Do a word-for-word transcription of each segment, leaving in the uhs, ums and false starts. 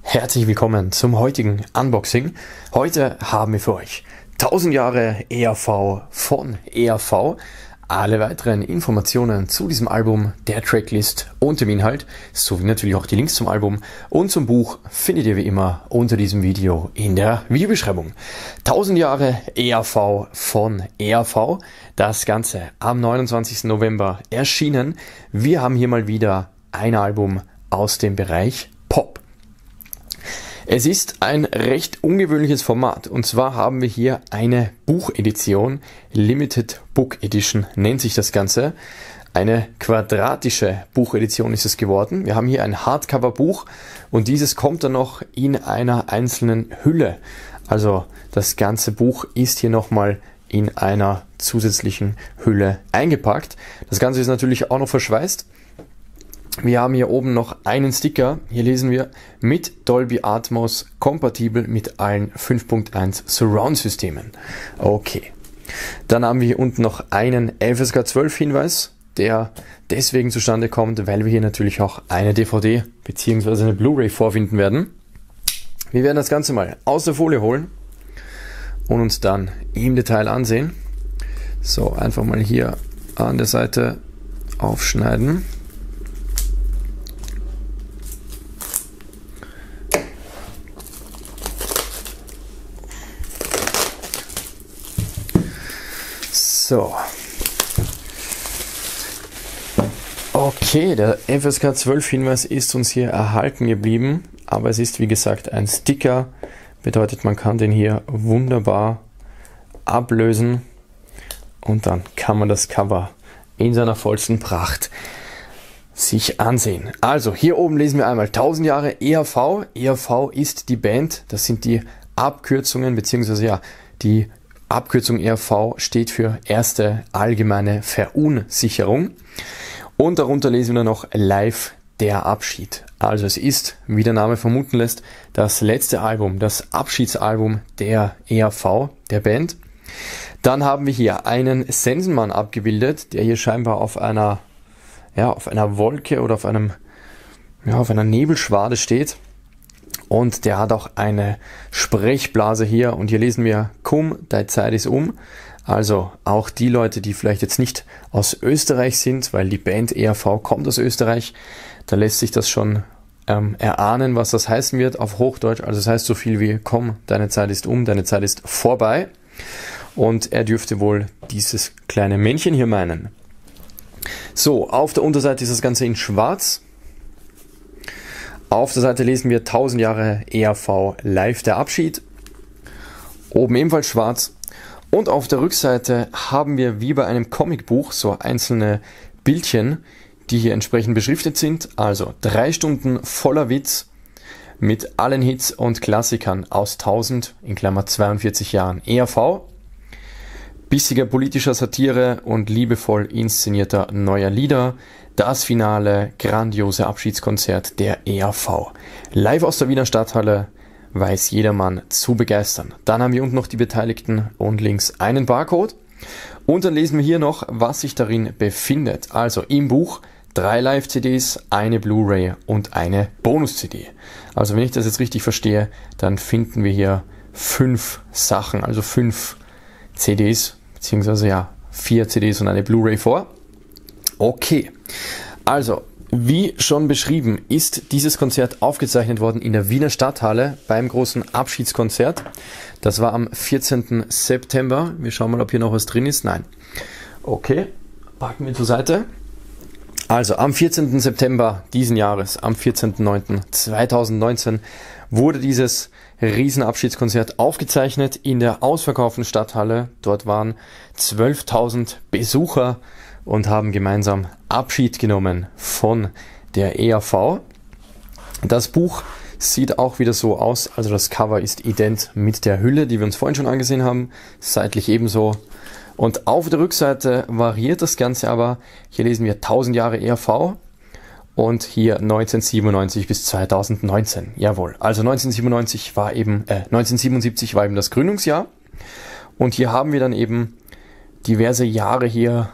Herzlich willkommen zum heutigen Unboxing. Heute haben wir für euch tausend Jahre E R V von E R V. Alle weiteren Informationen zu diesem Album, der Tracklist und dem Inhalt, sowie natürlich auch die Links zum Album und zum Buch findet ihr wie immer unter diesem Video in der Videobeschreibung. tausend Jahre E R V von E R V, das Ganze am neunundzwanzigsten November erschienen. Wir haben hier mal wieder ein Album aus dem Bereich Pop. Es ist ein recht ungewöhnliches Format, und zwar haben wir hier eine Buchedition, Limited Book Edition nennt sich das Ganze. Eine quadratische Buchedition ist es geworden. Wir haben hier ein Hardcover-Buch und dieses kommt dann noch in einer einzelnen Hülle. Also das ganze Buch ist hier nochmal in einer zusätzlichen Hülle eingepackt. Das Ganze ist natürlich auch noch verschweißt. Wir haben hier oben noch einen Sticker, hier lesen wir mit Dolby Atmos kompatibel mit allen fünf Punkt eins Surround Systemen. Okay, dann haben wir hier unten noch einen F S K zwölf Hinweis, der deswegen zustande kommt, weil wir hier natürlich auch eine D V D bzw. eine Blu-ray vorfinden werden. Wir werden das Ganze mal aus der Folie holen und uns dann im Detail ansehen. So, einfach mal hier an der Seite aufschneiden. So. Okay, der F S K zwölf Hinweis ist uns hier erhalten geblieben, aber es ist wie gesagt ein Sticker, bedeutet man kann den hier wunderbar ablösen und dann kann man das Cover in seiner vollsten Pracht sich ansehen. Also hier oben lesen wir einmal tausend Jahre E R V. E R V ist die Band, das sind die Abkürzungen beziehungsweise ja die Abkürzung E R V steht für Erste Allgemeine Verunsicherung und darunter lesen wir noch Live der Abschied. Also es ist, wie der Name vermuten lässt, das letzte Album, das Abschiedsalbum der E R V, der Band. Dann haben wir hier einen Sensenmann abgebildet, der hier scheinbar auf einer, ja, auf einer Wolke oder auf einem, ja, auf einer Nebelschwade steht. Und der hat auch eine Sprechblase hier und hier lesen wir Komm, deine Zeit ist um. Also auch die Leute, die vielleicht jetzt nicht aus Österreich sind, weil die Band E R V kommt aus Österreich, da lässt sich das schon ähm, erahnen, was das heißen wird auf Hochdeutsch. Also es heißt so viel wie Komm, deine Zeit ist um, deine Zeit ist vorbei. Und er dürfte wohl dieses kleine Männchen hier meinen. So, auf der Unterseite ist das Ganze in schwarz. Auf der Seite lesen wir tausend Jahre E R V Live der Abschied. Oben ebenfalls schwarz. Und auf der Rückseite haben wir wie bei einem Comicbuch so einzelne Bildchen, die hier entsprechend beschriftet sind. Also drei Stunden voller Witz mit allen Hits und Klassikern aus tausend, in Klammer zweiundvierzig Jahren E R V. Bissiger politischer Satire und liebevoll inszenierter neuer Lieder. Das finale, grandiose Abschiedskonzert der E R V. Live aus der Wiener Stadthalle, weiß jedermann zu begeistern. Dann haben wir unten noch die Beteiligten und links einen Barcode. Und dann lesen wir hier noch, was sich darin befindet. Also im Buch drei Live-C Ds, eine Blu-ray und eine Bonus-C D. Also wenn ich das jetzt richtig verstehe, dann finden wir hier fünf Sachen, also fünf C Ds, beziehungsweise ja, vier C Ds und eine Blu-ray vor. Okay, also wie schon beschrieben ist dieses Konzert aufgezeichnet worden in der Wiener Stadthalle beim großen Abschiedskonzert. Das war am vierzehnten September. Wir schauen mal, ob hier noch was drin ist. Nein. Okay, packen wir zur Seite. Also am vierzehnten September diesen Jahres, am vierzehnten neunten zweitausendneunzehn, wurde dieses Riesenabschiedskonzert aufgezeichnet in der ausverkauften Stadthalle. Dort waren zwölftausend Besucher und haben gemeinsam Abschied genommen von der E R V. Das Buch sieht auch wieder so aus, also das Cover ist ident mit der Hülle, die wir uns vorhin schon angesehen haben, seitlich ebenso. Und auf der Rückseite variiert das Ganze aber, hier lesen wir tausend Jahre E R V und hier neunzehnhundertsiebenundneunzig bis zweitausendneunzehn. Jawohl, also neunzehnhundertsiebenundneunzig war eben, äh, neunzehnhundertsiebenundsiebzig war eben das Gründungsjahr und hier haben wir dann eben diverse Jahre hier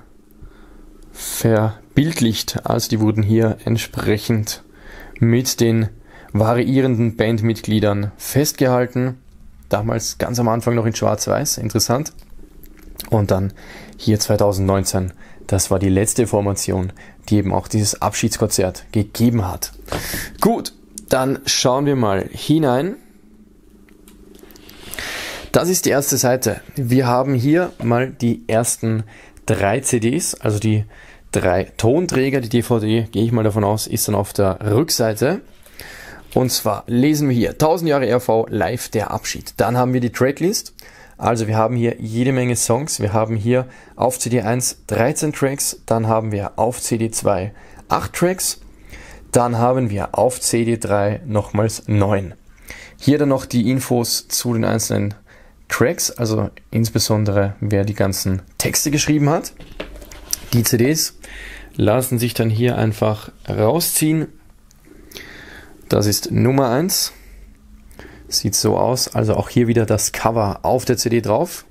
verbildlicht, also die wurden hier entsprechend mit den variierenden Bandmitgliedern festgehalten. Damals ganz am Anfang noch in Schwarz-Weiß, interessant. Und dann hier zweitausendneunzehn, das war die letzte Formation, die eben auch dieses Abschiedskonzert gegeben hat. Gut, dann schauen wir mal hinein. Das ist die erste Seite. Wir haben hier mal die ersten drei C Ds, also die drei Tonträger. Die D V D, gehe ich mal davon aus, ist dann auf der Rückseite. Und zwar lesen wir hier tausend Jahre E R V live der Abschied. Dann haben wir die Tracklist. Also wir haben hier jede Menge Songs. Wir haben hier auf C D eins dreizehn Tracks. Dann haben wir auf C D zwei acht Tracks. Dann haben wir auf C D drei nochmals neun. Hier dann noch die Infos zu den einzelnen Tracks, also insbesondere wer die ganzen Texte geschrieben hat. Die C Ds lassen sich dann hier einfach rausziehen. Das ist Nummer eins. Sieht so aus, also auch hier wieder das Cover auf der C D drauf.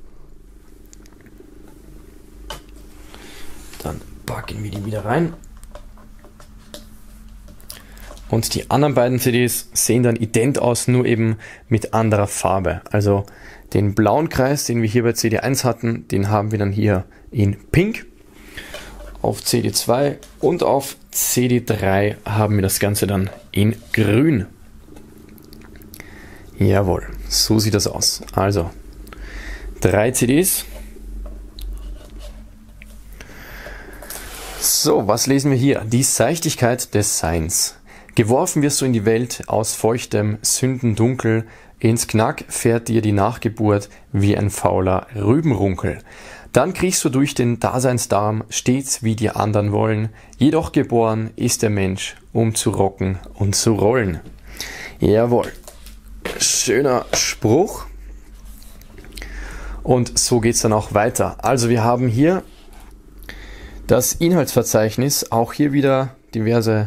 Dann packen wir die wieder rein. Und die anderen beiden C Ds sehen dann ident aus, nur eben mit anderer Farbe. Also den blauen Kreis, den wir hier bei C D eins hatten, den haben wir dann hier in Pink. Auf C D zwei und auf C D drei haben wir das Ganze dann in Grün. Jawohl, so sieht das aus. Also drei C Ds. So, was lesen wir hier? Die Seichtigkeit des Seins. Geworfen wirst du in die Welt aus feuchtem Sündendunkel, ins Knack fährt dir die Nachgeburt wie ein fauler Rübenrunkel. Dann kriechst du durch den Daseinsdarm, stets wie die anderen wollen, jedoch geboren ist der Mensch, um zu rocken und zu rollen. Jawohl, schöner Spruch. Und so geht's dann auch weiter. Also wir haben hier das Inhaltsverzeichnis, auch hier wieder diverse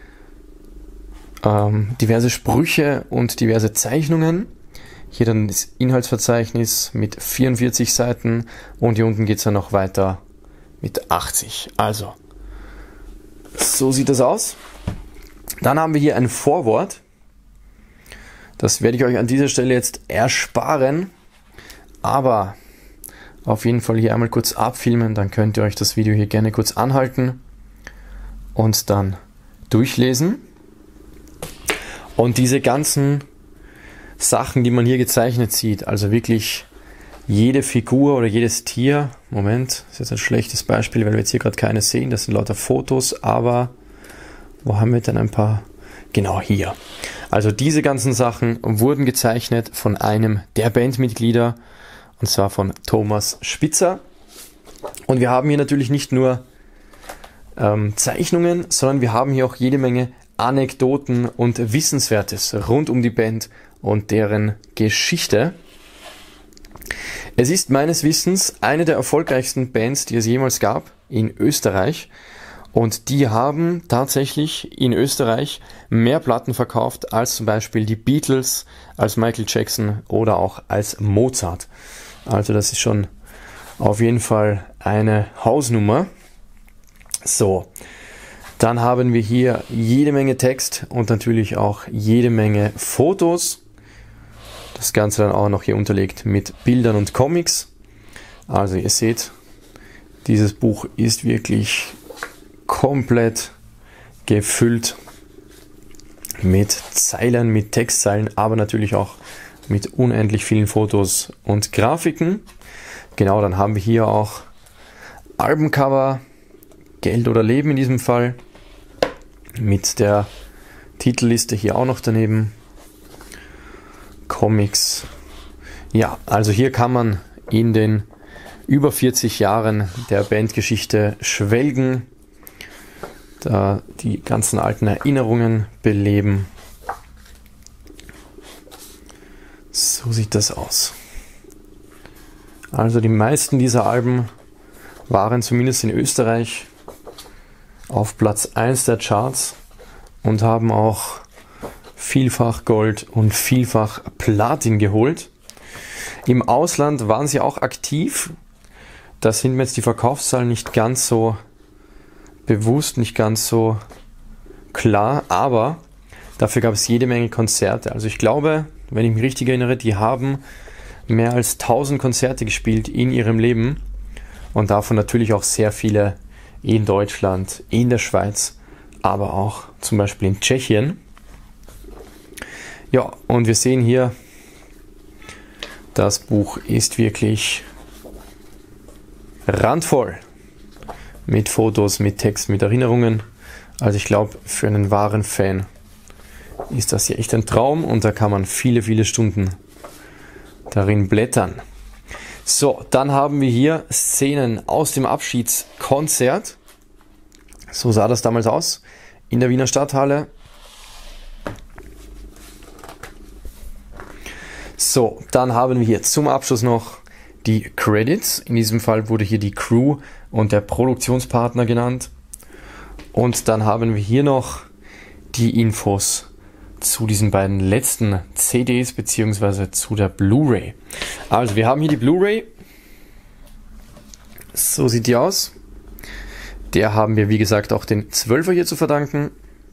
Ähm, diverse Sprüche und diverse Zeichnungen. Hier dann das Inhaltsverzeichnis mit vierundvierzig Seiten und hier unten geht es dann noch weiter mit achtzig. Also, so sieht das aus. Dann haben wir hier ein Vorwort. Das werde ich euch an dieser Stelle jetzt ersparen, aber auf jeden Fall hier einmal kurz abfilmen, dann könnt ihr euch das Video hier gerne kurz anhalten und dann durchlesen. Und diese ganzen Sachen, die man hier gezeichnet sieht, also wirklich jede Figur oder jedes Tier, Moment, das ist jetzt ein schlechtes Beispiel, weil wir jetzt hier gerade keine sehen, das sind lauter Fotos, aber wo haben wir denn ein paar? Genau hier. Also diese ganzen Sachen wurden gezeichnet von einem der Bandmitglieder, und zwar von Thomas Spitzer. Und wir haben hier natürlich nicht nur ähm, Zeichnungen, sondern wir haben hier auch jede Menge Anekdoten und Wissenswertes rund um die Band und deren Geschichte. Es ist meines Wissens eine der erfolgreichsten Bands, die es jemals gab in Österreich. Und die haben tatsächlich in Österreich mehr Platten verkauft als zum Beispiel die Beatles, als Michael Jackson oder auch als Mozart. Also das ist schon auf jeden Fall eine Hausnummer. So. Dann haben wir hier jede Menge Text und natürlich auch jede Menge Fotos. Das Ganze dann auch noch hier unterlegt mit Bildern und Comics. Also ihr seht, dieses Buch ist wirklich komplett gefüllt mit Zeilen, mit Textzeilen, aber natürlich auch mit unendlich vielen Fotos und Grafiken. Genau, dann haben wir hier auch Albencover, Geld oder Leben in diesem Fall. Mit der Titelliste hier auch noch daneben. Comics. Ja, also hier kann man in den über vierzig Jahren der Bandgeschichte schwelgen, da die ganzen alten Erinnerungen beleben. So sieht das aus. Also die meisten dieser Alben waren zumindest in Österreich auf Platz eins der Charts und haben auch vielfach Gold und vielfach Platin geholt. Im Ausland waren sie auch aktiv. Da sind mir jetzt die Verkaufszahlen nicht ganz so bewusst, nicht ganz so klar, aber Dafür gab es jede Menge Konzerte. Also ich glaube, wenn ich mich richtig erinnere, die haben mehr als tausend Konzerte gespielt in ihrem Leben und davon natürlich auch sehr viele in Deutschland, in der Schweiz, aber auch zum Beispiel in Tschechien. Ja, und wir sehen hier, das Buch ist wirklich randvoll mit Fotos, mit Text, mit Erinnerungen. Also ich glaube, für einen wahren Fan ist das hier echt ein Traum und da kann man viele, viele Stunden darin blättern. So, dann haben wir hier Szenen aus dem Abschiedskonzert. So sah das damals aus in der Wiener Stadthalle. So, dann haben wir hier zum Abschluss noch die Credits. In diesem Fall wurde hier die Crew und der Produktionspartner genannt. Und dann haben wir hier noch die Infos zu diesen beiden letzten C Ds bzw. zu der Blu-ray. Also wir haben hier die Blu-ray. So sieht die aus. Der haben wir, wie gesagt, auch den Zwölfer hier zu verdanken.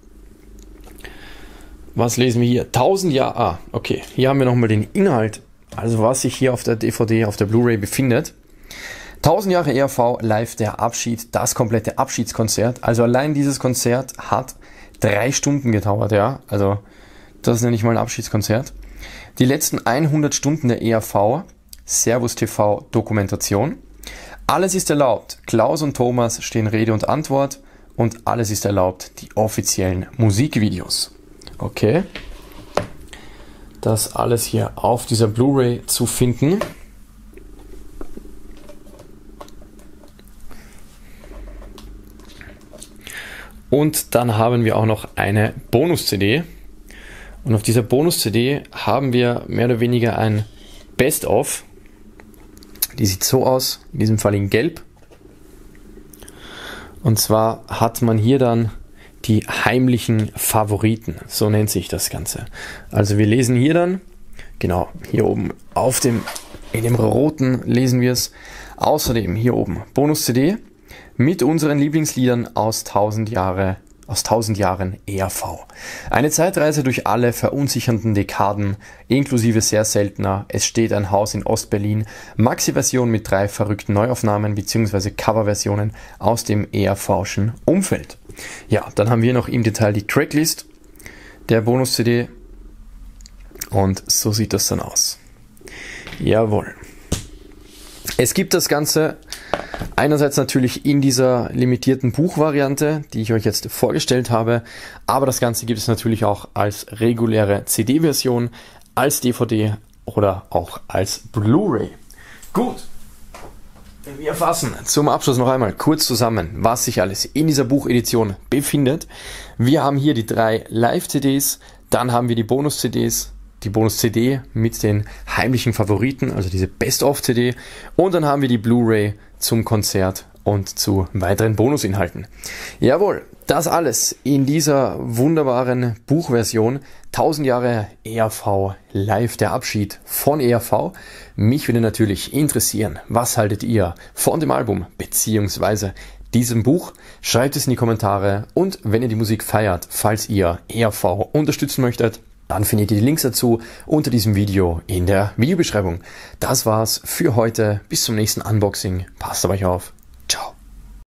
Was lesen wir hier? tausend Jahre. Ah, okay. Hier haben wir nochmal den Inhalt. Also was sich hier auf der D V D, auf der Blu-ray befindet. tausend Jahre E R V, live der Abschied, das komplette Abschiedskonzert. Also allein dieses Konzert hat drei Stunden gedauert, ja. Also das nenne ich mal ein Abschiedskonzert. Die letzten hundert Stunden der E R V, Servus T V Dokumentation. Alles ist erlaubt. Klaus und Thomas stehen Rede und Antwort und alles ist erlaubt. Die offiziellen Musikvideos. Okay. Das alles hier auf dieser Blu-ray zu finden. Und dann haben wir auch noch eine Bonus-C D. Und auf dieser Bonus-C D haben wir mehr oder weniger ein Best-of. Die sieht so aus, in diesem Fall in Gelb. Und zwar hat man hier dann die heimlichen Favoriten, so nennt sich das Ganze. Also wir lesen hier dann, genau, hier oben auf dem, in dem roten lesen wir es. Außerdem hier oben Bonus-C D mit unseren Lieblingsliedern aus tausend Jahre, aus tausend Jahren E R V. Eine Zeitreise durch alle verunsichernden Dekaden, inklusive sehr seltener Es steht ein Haus in Ostberlin, Maxi-Version mit drei verrückten Neuaufnahmen bzw. Coverversionen aus dem E R V'schen Umfeld. Ja, dann haben wir noch im Detail die Tracklist der Bonus-C D und so sieht das dann aus. Jawohl. Es gibt das Ganze einerseits natürlich in dieser limitierten Buchvariante, die ich euch jetzt vorgestellt habe, aber das Ganze gibt es natürlich auch als reguläre C D-Version, als D V D oder auch als Blu-ray. Gut, wir fassen zum Abschluss noch einmal kurz zusammen, was sich alles in dieser Buchedition befindet. Wir haben hier die drei Live-C Ds, dann haben wir die Bonus-C Ds, die Bonus-C D mit den heimlichen Favoriten, also diese Best-of-C D, und dann haben wir die Blu-ray zum Konzert und zu weiteren Bonusinhalten. Jawohl, das alles in dieser wunderbaren Buchversion. tausend Jahre E R V, live der Abschied von E R V. Mich würde natürlich interessieren, was haltet ihr von dem Album bzw. diesem Buch? Schreibt es in die Kommentare und wenn ihr die Musik feiert, falls ihr E R V unterstützen möchtet, dann findet ihr die Links dazu unter diesem Video in der Videobeschreibung. Das war's für heute. Bis zum nächsten Unboxing. Passt auf euch auf.